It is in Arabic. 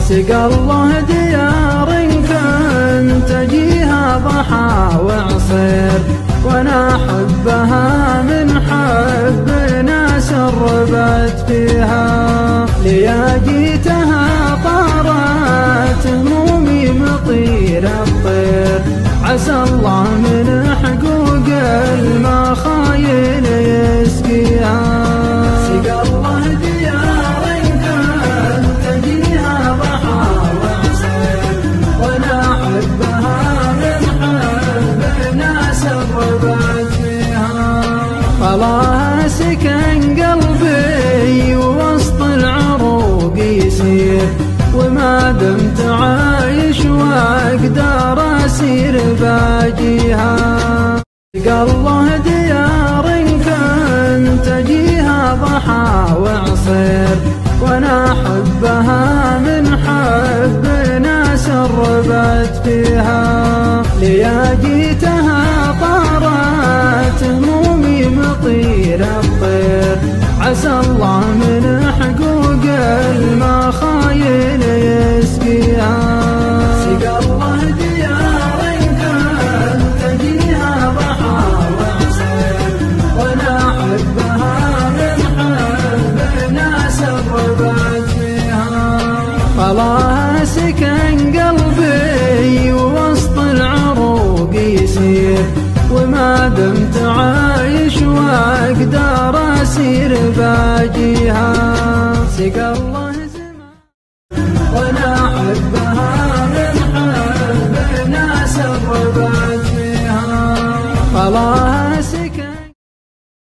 سقى الله ديار كنت أجيها ضحى وعصير، وانا احبها من حب ناس ربت فيها. ليا جيتها طارت همومي مطير الطير، عسى الله من حقوق المخايل يسقيها. سقى الله ديار كنت أجيها ضحى وعصير، وانا احبها من حب ناس ربت فيها. خلاها سكن قلبي ووسط العروق يسير، وما دمت عايش واقدر اسير باجيها. سقى الله ديار كنت اجيها ضحى وعصير، وانا احبها من حب ناس ربت فيها. ليا جيتها طارت همومي مطير الطير، عسى الله من حقوق المخايل يسقيها. سقى الله ديار كنت أجيها ضحى وعصير، وانا احبها من حب ناس ربت فيها. خلاها سكن قلبي ووسط العروق يسير، وما دمت عايش واقدر اسير باجيها. سقى الله